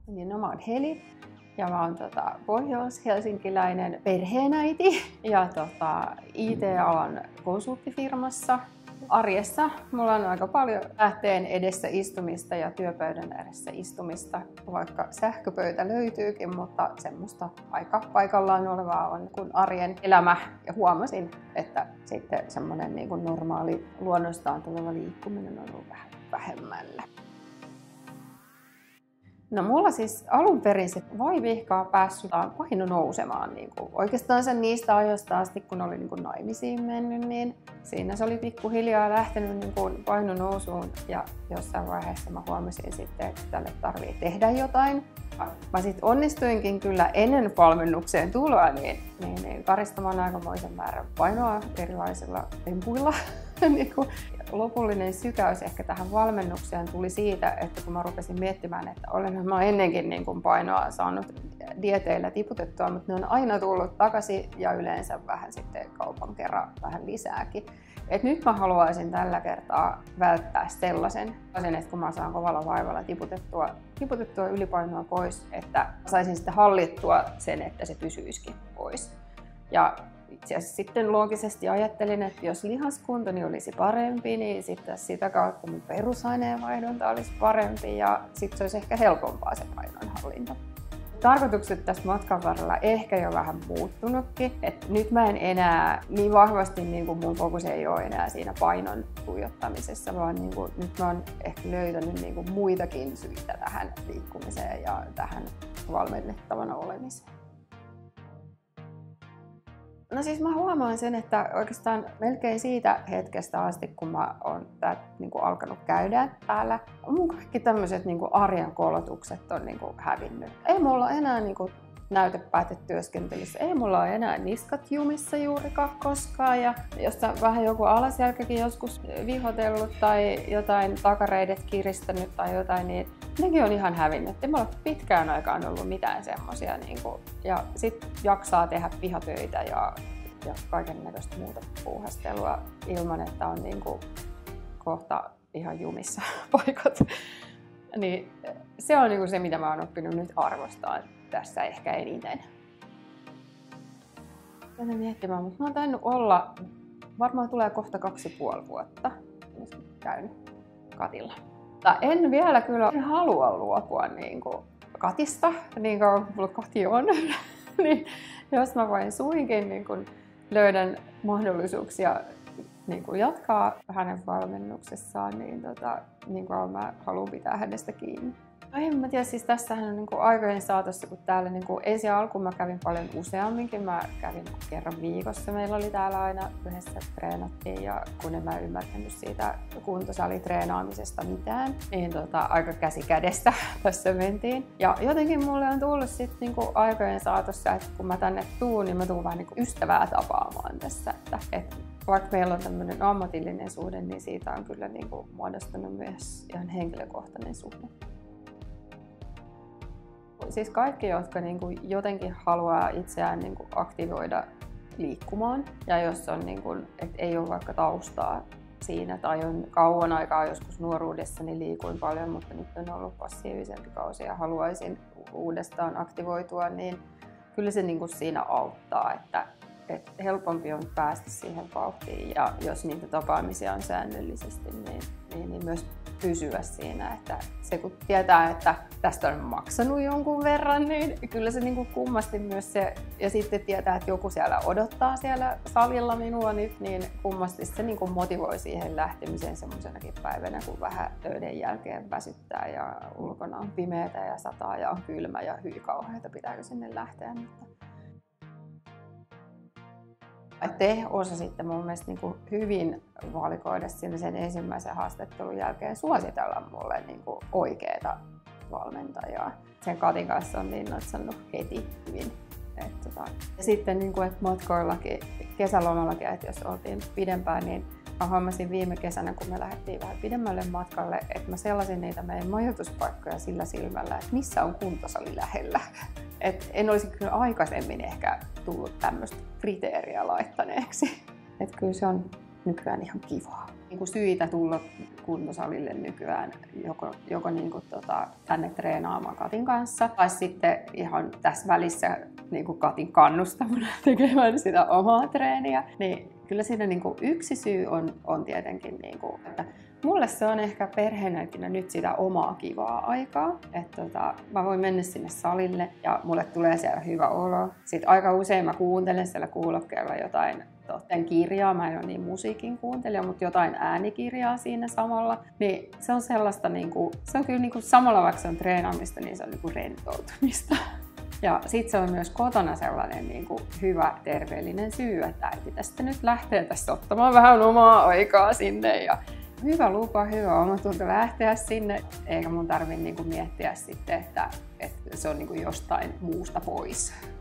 Niin mä oon Heli ja mä oon pohjois-helsinkiläinen perheenäiti ja IT-alan konsulttifirmassa. Arjessa mulla on aika paljon lähteen edessä istumista ja työpöydän edessä istumista, vaikka sähköpöytä löytyykin, mutta semmoista aika paikallaan olevaa on kuin arjen elämä. Ja huomasin, että sitten semmoinen niin kuin normaali luonnostaan tuleva liikkuminen on ollut vähän vähemmällä. No mulla siis alun perin se vaivihkaa päässyt paino nousemaan oikeastaan sen niistä ajoista asti, kun oli naimisiin mennyt, niin siinä se oli pikkuhiljaa lähtenyt paino nousuun ja jossain vaiheessa mä huomasin sitten, että tälle tarvii tehdä jotain. Mä sitten onnistuinkin kyllä ennen valmennukseen tuloa niin karistamaan aikamoisen määrän painoa erilaisilla tempuilla. Lopullinen sykäys ehkä tähän valmennukseen tuli siitä, että kun mä rupesin miettimään, että olenhan mä ennenkin painoa saanut dieteillä tiputettua, mutta ne on aina tullut takaisin ja yleensä vähän sitten kaupan kerran vähän lisääkin. Et nyt mä haluaisin tällä kertaa välttää sellaisen, että kun mä saan kovalla vaivalla tiputettua ylipainoa pois, että saisin sitten hallittua sen, että se pysyisikin pois. Ja itse asiassa sitten loogisesti ajattelin, että jos lihaskuntoni olisi parempi, niin sitten sitä kautta mun perusaineenvaihdunta olisi parempi ja sitten se olisi ehkä helpompaa se painonhallinta. Tarkoitukset tässä matkan varrella ehkä jo vähän muuttunutkin. Et nyt mä en enää niin vahvasti, mun fokus ei ole enää siinä painon tuijottamisessa, vaan nyt mä oon ehkä löytänyt muitakin syitä tähän liikkumiseen ja tähän valmennettavana olemiseen. No siis mä huomaan sen, että oikeastaan melkein siitä hetkestä asti, kun mä oon alkanut käydä täällä, mun kaikki tämmöiset arjen kolotukset on hävinnyt. Ei mulla enää näytepäätetyöskentelyssä, ei mulla ole enää niskat jumissa juurikaan koskaan. Ja jos vähän joku alasjälkäkin joskus vihotellut tai jotain takareidet kiristänyt tai jotain, niin nekin on ihan hävinnyt. Ei mulla pitkään aikaan ollut mitään semmosia. Ja sit jaksaa tehdä pihatöitä ja kaikennäköistä muuta puuhastelua ilman, että on kohta ihan jumissa paikat. Niin se on se, mitä mä oon oppinut nyt arvostaa tässä ehkä eniten. Tänne miettimään, mutta mä oon tainnut olla, varmaan tulee kohta 2,5 vuotta, jos käynyt katilla. En vielä kyllä halua luopua katista, niin kauan kuin mulla kati on. Niin, jos mä vain suinkin löydän mahdollisuuksia jatkaa hänen valmennuksessaan, niin kauan mä haluan pitää hänestä kiinni. No en mä tiedä, siis tässähän on aikojen saatossa, kun täällä ensi alkuun mä kävin paljon useamminkin. Mä kävin kerran viikossa. Meillä oli täällä aina yhdessä treenattiin ja kun en mä ymmärtänyt siitä kuntosalitreenaamisesta mitään, niin aika käsi kädessä tässä mentiin. Ja jotenkin mulle on tullut sitten aikojen saatossa, että kun mä tänne tuun, niin mä tuun vähän ystävää tapaamaan tässä. Että vaikka meillä on tämmöinen ammatillinen suhde, niin siitä on kyllä muodostunut myös ihan henkilökohtainen suhde. Siis kaikki, jotka jotenkin haluaa itseään aktivoida liikkumaan ja jos on, että ei ole vaikka taustaa siinä tai on kauan aikaa joskus nuoruudessa, niin liikuin paljon, mutta nyt on ollut passiivisempi kausi ja haluaisin uudestaan aktivoitua, niin kyllä se siinä auttaa, että helpompi on päästä siihen vauhtiin ja jos niitä tapaamisia on säännöllisesti, niin myös pysyä siinä, että se kun tietää, että tästä on maksanut jonkun verran, niin kyllä se kummasti myös se, ja sitten tietää, että joku siellä odottaa siellä salilla minua nyt, niin kummasti se motivoi siihen lähtemiseen semmoisenakin päivänä, kun vähän töiden jälkeen väsyttää ja ulkona on pimeätä ja sataa ja on kylmä ja hyi kauheata, pitääkö sinne lähteä. Te osasitte mun mielestä hyvin valikoida sen ensimmäisen haastattelun jälkeen suositella mulle oikeaa valmentajaa. Sen Katin kanssa on natsannut heti hyvin. Ja sitten että matkoillakin, kesälomallakin, että jos oltiin pidempään, niin mä huomasin viime kesänä, kun me lähdettiin vähän pidemmälle matkalle, että mä selasin niitä meidän majoituspaikkoja sillä silmällä, että missä on kuntosali lähellä. Et en olisi kyllä aikaisemmin ehkä tullut tämmöistä kriteeriä laittaneeksi. Et kyllä se on nykyään ihan kivaa. niinku syitä tulla kuntosalille nykyään, joko niinku tänne treenaamaan Katin kanssa, tai sitten ihan tässä välissä niinku Katin kannustamana tekemään sitä omaa treeniä. Niin kyllä siinä niinku yksi syy on tietenkin, niinku, että mulle se on ehkä perheenäitinä nyt sitä omaa kivaa aikaa. Että mä voin mennä sinne salille ja mulle tulee siellä hyvä olo. Sitten aika usein mä kuuntelen siellä kuulokkeella jotain kirjaa. Mä en ole niin musiikin kuuntelija, mutta jotain äänikirjaa siinä samalla. Niin se on sellaista, se on kyllä samalla vaikka se on treenaamista, niin se on rentoutumista. Ja sitten se on myös kotona sellainen hyvä, terveellinen syy, että ei pitäisi nyt lähteä tässä ottamaan vähän omaa aikaa sinne. Ja hyvä lupa, hyvä omatunto lähteä sinne, eikä mun tarvitse miettiä sitten, että se on jostain muusta pois.